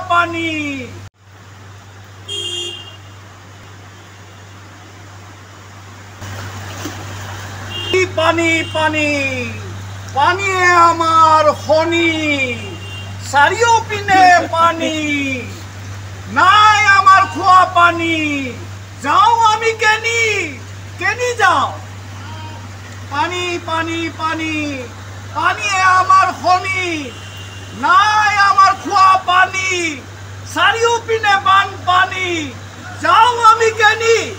পানী পানী পানী পানীয়ে আমাৰ খনি চাৰিওপিনে পানী নাই আমাৰ খোৱা পানী যাওঁ আমি কেনি কেনি যাওঁ পানী পানী পানী পানীয়ে আমাৰ খনি নাই আমাৰ খোৱা পানী চাৰিওপিনে বানপানী যাওঁ আমি কেনি